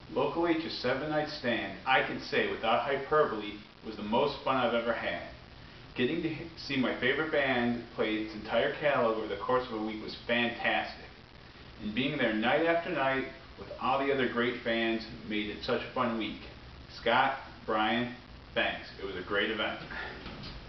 Local H's 7-night stand, I can say without hyperbole, was the most fun I've ever had. Getting to see my favorite band play its entire catalog over the course of a week was fantastic. And being there night after night with all the other great fans made it such a fun week. Scott, Brian, thanks. It was a great event.